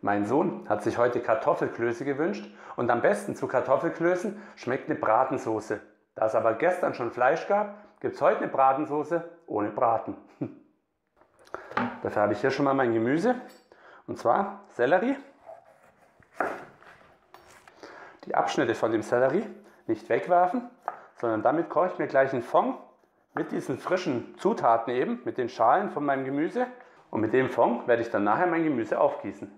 Mein Sohn hat sich heute Kartoffelklöße gewünscht und am besten zu Kartoffelklößen schmeckt eine Bratensoße. Da es aber gestern schon Fleisch gab, gibt es heute eine Bratensoße ohne Braten. Dafür habe ich hier schon mal mein Gemüse, und zwar Sellerie. Die Abschnitte von dem Sellerie nicht wegwerfen, sondern damit koche ich mir gleich einen Fond mit diesen frischen Zutaten eben, mit den Schalen von meinem Gemüse. Und mit dem Fond werde ich dann nachher mein Gemüse aufgießen.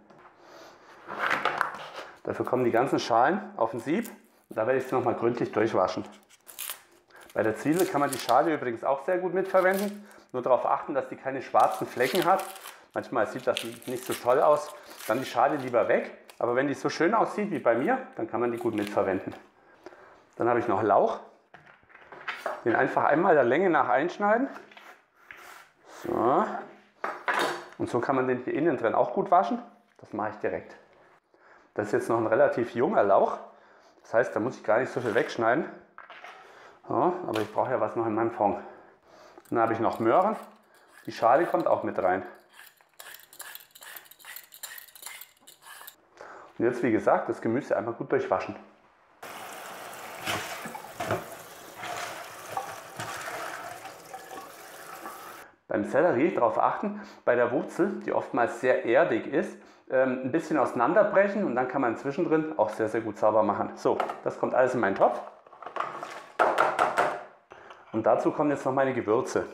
Dafür kommen die ganzen Schalen auf den Sieb und da werde ich sie nochmal gründlich durchwaschen. Bei der Zwiebel kann man die Schale übrigens auch sehr gut mitverwenden. Nur darauf achten, dass die keine schwarzen Flecken hat. Manchmal sieht das nicht so toll aus. Dann die Schale lieber weg. Aber wenn die so schön aussieht wie bei mir, dann kann man die gut mitverwenden. Dann habe ich noch Lauch. Den einfach einmal der Länge nach einschneiden. So. Und so kann man den hier innen drin auch gut waschen. Das mache ich direkt. Das ist jetzt noch ein relativ junger Lauch. Das heißt, da muss ich gar nicht so viel wegschneiden. Ja, aber ich brauche ja was noch in meinem Fond. Dann habe ich noch Möhren. Die Schale kommt auch mit rein. Und jetzt, wie gesagt, das Gemüse einmal gut durchwaschen. Beim Sellerie darauf achten, bei der Wurzel, die oftmals sehr erdig ist, ein bisschen auseinanderbrechen und dann kann man zwischendrin auch sehr, sehr gut sauber machen. So, das kommt alles in meinen Topf. Und dazu kommen jetzt noch meine Gewürze.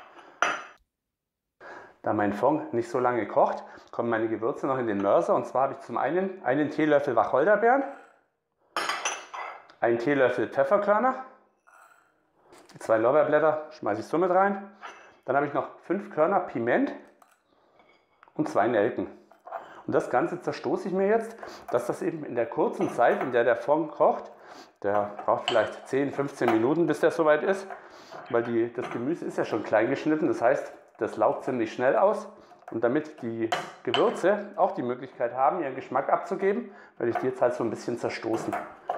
Da mein Fond nicht so lange kocht, kommen meine Gewürze noch in den Mörser. Und zwar habe ich zum einen einen Teelöffel Wacholderbeeren, einen Teelöffel Pfefferkörner, 2 Lorbeerblätter schmeiße ich so mit rein. Dann habe ich noch 5 Körner Piment und 2 Nelken. Und das Ganze zerstoße ich mir jetzt, dass das eben in der kurzen Zeit, in der der Fond kocht, der braucht vielleicht 10, 15 Minuten, bis der soweit ist, weil das Gemüse ist ja schon klein geschnitten, das heißt, das laugt ziemlich schnell aus. Und damit die Gewürze auch die Möglichkeit haben, ihren Geschmack abzugeben, werde ich die jetzt halt so ein bisschen zerstoßen.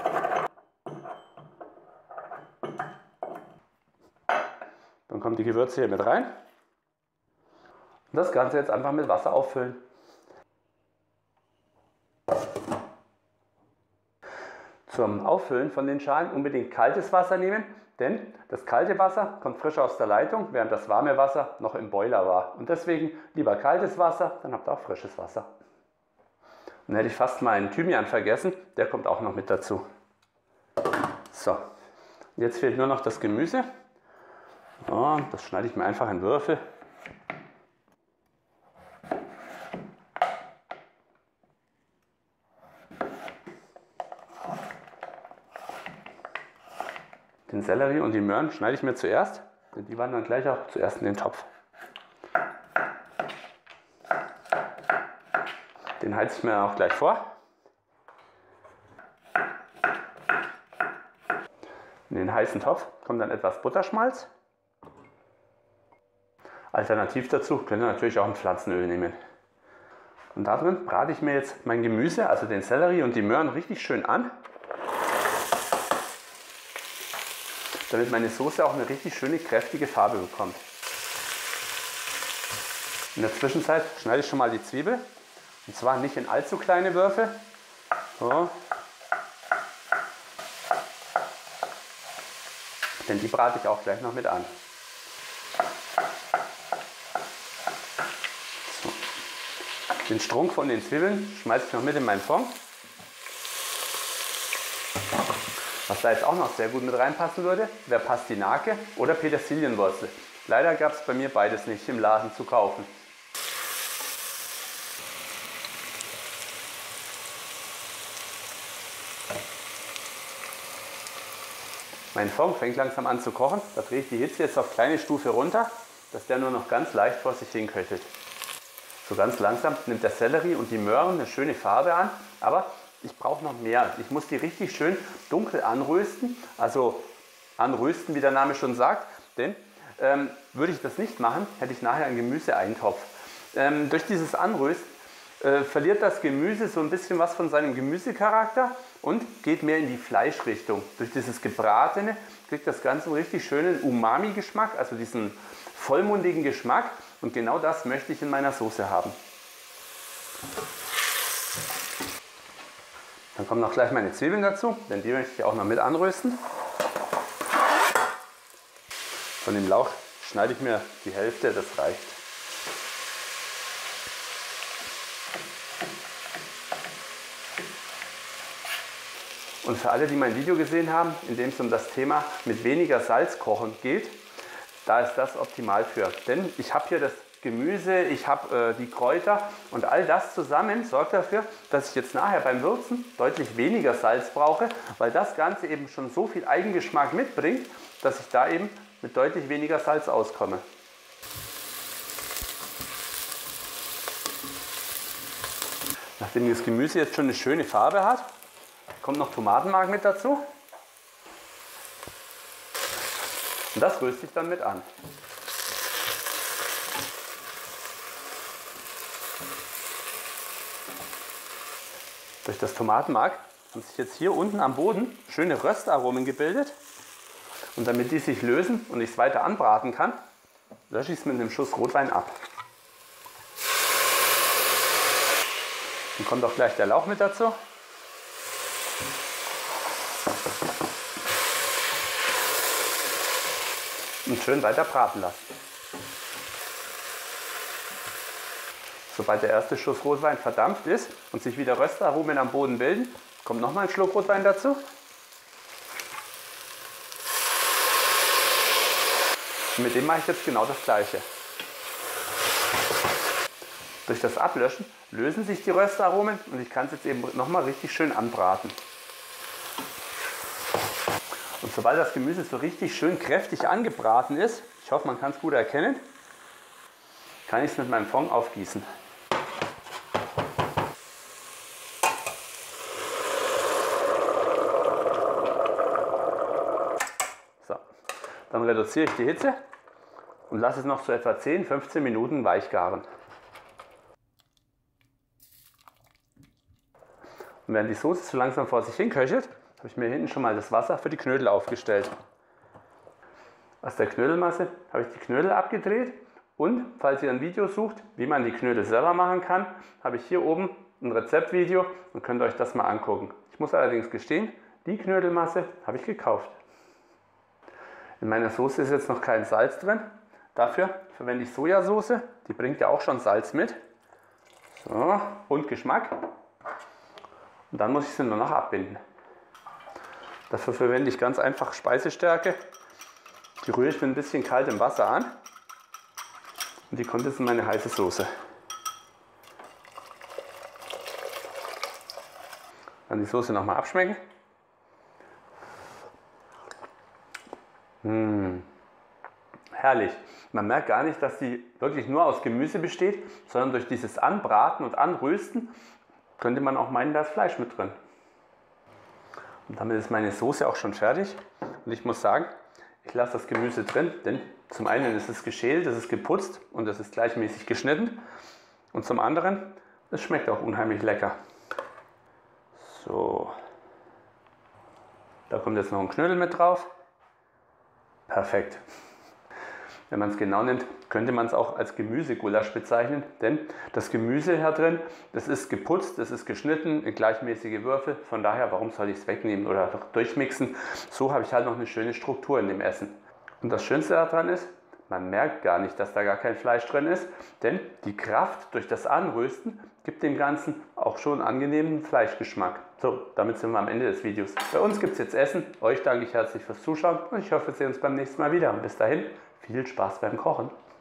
Dann kommen die Gewürze hier mit rein. Und das Ganze jetzt einfach mit Wasser auffüllen. Zum Auffüllen von den Schalen unbedingt kaltes Wasser nehmen, denn das kalte Wasser kommt frisch aus der Leitung, während das warme Wasser noch im Boiler war. Und deswegen lieber kaltes Wasser, dann habt ihr auch frisches Wasser. Und hätte ich fast meinen Thymian vergessen, der kommt auch noch mit dazu. So, jetzt fehlt nur noch das Gemüse. Ja, das schneide ich mir einfach in Würfel. Den Sellerie und die Möhren schneide ich mir zuerst, denn die wandern gleich auch zuerst in den Topf. Den heize ich mir auch gleich vor. In den heißen Topf kommt dann etwas Butterschmalz. Alternativ dazu könnt ihr natürlich auch ein Pflanzenöl nehmen. Und da drin brate ich mir jetzt mein Gemüse, also den Sellerie und die Möhren, richtig schön an, damit meine Soße auch eine richtig schöne, kräftige Farbe bekommt. In der Zwischenzeit schneide ich schon mal die Zwiebel, und zwar nicht in allzu kleine Würfel. So. Denn die brate ich auch gleich noch mit an. So. Den Strunk von den Zwiebeln schmeiße ich noch mit in meinen Fond. Was da jetzt auch noch sehr gut mit reinpassen würde, wäre Pastinake oder Petersilienwurzel. Leider gab es bei mir beides nicht im Laden zu kaufen. Mein Fond fängt langsam an zu kochen. Da drehe ich die Hitze jetzt auf kleine Stufe runter, dass der nur noch ganz leicht vor sich hin köchelt. So ganz langsam nimmt der Sellerie und die Möhren eine schöne Farbe an, aber ich brauche noch mehr. Ich muss die richtig schön dunkel anrösten, also anrösten, wie der Name schon sagt, denn würde ich das nicht machen, hätte ich nachher einen Gemüseeintopf. Durch dieses Anrösten verliert das Gemüse so ein bisschen was von seinem Gemüsecharakter und geht mehr in die Fleischrichtung. Durch dieses Gebratene kriegt das Ganze einen richtig schönen Umami-Geschmack, also diesen vollmundigen Geschmack, und genau das möchte ich in meiner Soße haben. Dann kommen noch gleich meine Zwiebeln dazu, denn die möchte ich auch noch mit anrösten. Von dem Lauch schneide ich mir die Hälfte, das reicht. Und für alle, die mein Video gesehen haben, in dem es um das Thema mit weniger Salz kochen geht, da ist das optimal für. Denn ich habe hier das Gemüse, ich habe die Kräuter und all das zusammen sorgt dafür, dass ich jetzt nachher beim Würzen deutlich weniger Salz brauche, weil das Ganze eben schon so viel Eigengeschmack mitbringt, dass ich da eben mit deutlich weniger Salz auskomme. Nachdem das Gemüse jetzt schon eine schöne Farbe hat, kommt noch Tomatenmark mit dazu. Und das röste ich dann mit an. Durch das Tomatenmark haben sich jetzt hier unten am Boden schöne Röstaromen gebildet. Und damit die sich lösen und ich es weiter anbraten kann, lösche ich es mit einem Schuss Rotwein ab. Dann kommt auch gleich der Lauch mit dazu. Und schön weiter braten lassen. Sobald der erste Schuss Rotwein verdampft ist und sich wieder Röstaromen am Boden bilden, kommt nochmal ein Schluck Rotwein dazu. Und mit dem mache ich jetzt genau das Gleiche. Durch das Ablöschen lösen sich die Röstaromen und ich kann es jetzt eben nochmal richtig schön anbraten. Und sobald das Gemüse so richtig schön kräftig angebraten ist, ich hoffe, man kann es gut erkennen, kann ich es mit meinem Fond aufgießen. So, dann reduziere ich die Hitze und lasse es noch so etwa 10-15 Minuten weich garen. Und während die Soße so langsam vor sich hin köchelt, habe ich mir hinten schon mal das Wasser für die Knödel aufgestellt. Aus der Knödelmasse habe ich die Knödel abgedreht und falls ihr ein Video sucht, wie man die Knödel selber machen kann, habe ich hier oben ein Rezeptvideo und könnt euch das mal angucken. Ich muss allerdings gestehen, die Knödelmasse habe ich gekauft. In meiner Soße ist jetzt noch kein Salz drin. Dafür verwende ich Sojasauce, die bringt ja auch schon Salz mit. So, und Geschmack. Und dann muss ich sie nur noch abbinden. Dafür verwende ich ganz einfach Speisestärke. Die rühre ich mit ein bisschen kaltem Wasser an. Und die kommt jetzt in meine heiße Soße. Dann die Soße nochmal abschmecken. Herrlich. Man merkt gar nicht, dass die wirklich nur aus Gemüse besteht, sondern durch dieses Anbraten und Anrösten könnte man auch meinen, da ist Fleisch mit drin. Und damit ist meine Soße auch schon fertig. Und ich muss sagen, ich lasse das Gemüse drin, denn zum einen ist es geschält, es ist geputzt und es ist gleichmäßig geschnitten. Und zum anderen, es schmeckt auch unheimlich lecker. So. Da kommt jetzt noch ein Knödel mit drauf. Perfekt. Wenn man es genau nimmt, könnte man es auch als Gemüsegulasch bezeichnen, denn das Gemüse hier drin, das ist geputzt, das ist geschnitten in gleichmäßige Würfel, von daher, warum soll ich es wegnehmen oder durchmixen? So habe ich halt noch eine schöne Struktur in dem Essen. Und das Schönste daran ist, man merkt gar nicht, dass da gar kein Fleisch drin ist, denn die Kraft durch das Anrösten gibt dem Ganzen auch schon einen angenehmen Fleischgeschmack. So, damit sind wir am Ende des Videos. Bei uns gibt es jetzt Essen. Euch danke ich herzlich fürs Zuschauen und ich hoffe, wir sehen uns beim nächsten Mal wieder. Und bis dahin, viel Spaß beim Kochen.